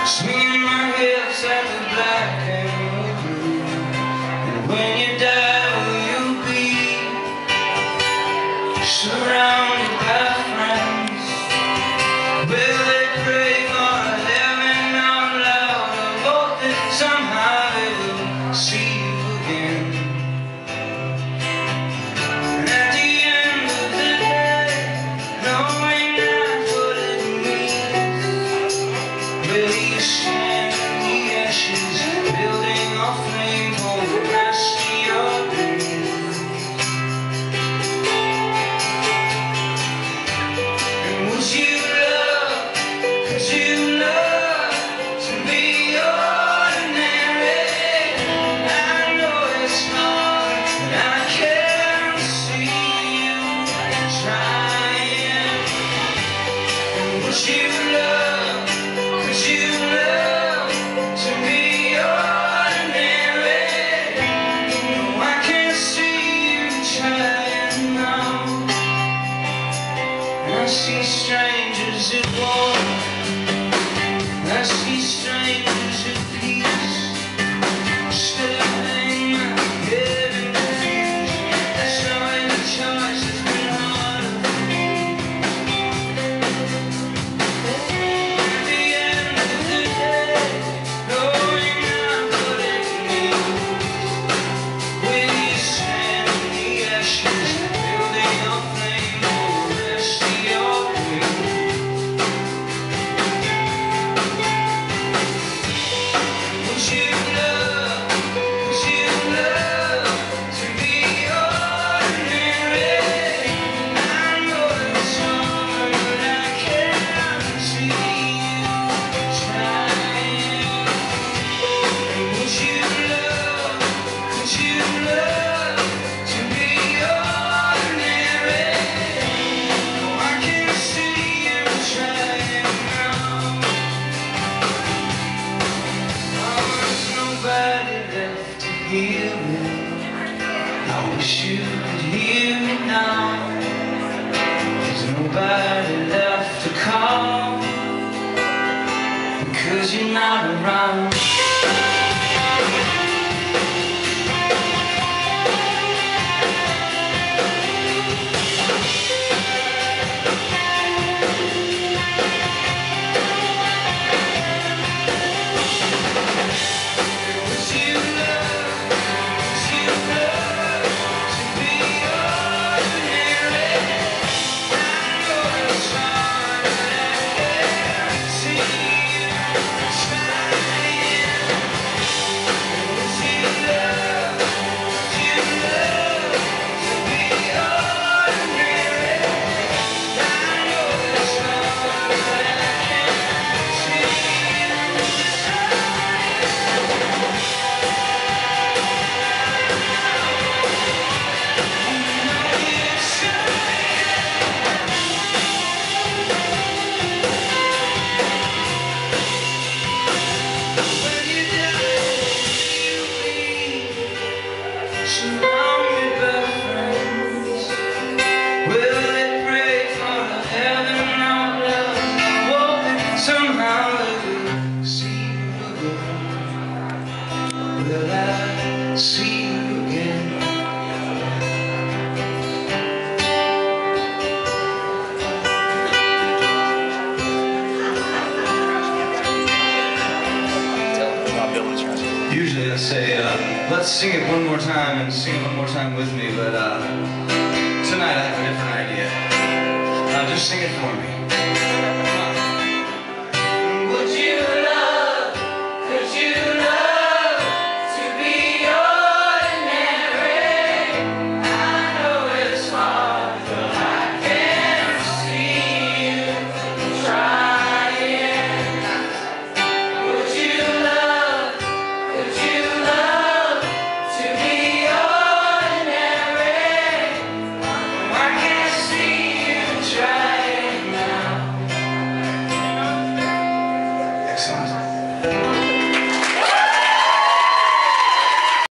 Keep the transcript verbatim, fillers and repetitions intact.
Swinging my hips at the black and blue. And when you die, will you be surrounded by friends? Will they pray for heaven out loud? I hope that somehow they will see you again. And at the end of the day, knowing not what it means, will you stand in the ashes, building a flame for the rest of your dreams? And would you love, could you love to be ordinary? I know it's hard, and I can see you trying. And would you love, could you love to be ordinary? No, I can see you trying now. And I see strangers at war, I see strangers at peace, staring my head in confusion, showing the choice has been harder for me. At the end of the day, knowing not what it means, will you stand in the ashes, building a flame for the rest of your dreams? Would you love, would you love to be ordinary? I know it's hard, but I can see you trying. And would you love, could you love to be ordinary? No, I can see you trying now. Oh, there's nobody left to hear me. I wish you could hear me now. There's nobody left to call, because you're not around. Would you love, would you love to be ordinary? I know it's hard, but I can see you trying. Would you love, would you love to be ordinary? I know it's hard, but I can see you trying. Surrounded by friends, will they pray for a heaven out loud? I hope that somehow they will see you again. Will I see you again? Usually I say, uh, let's sing it one more time and sing it one more time with me, but uh, tonight I have a different idea. Uh, just sing it for me. Would you love, could you love to be ordinary? I know it's hard, but I can see you trying. Would you love, could you love to be ordinary? I can see you trying now. Excellent.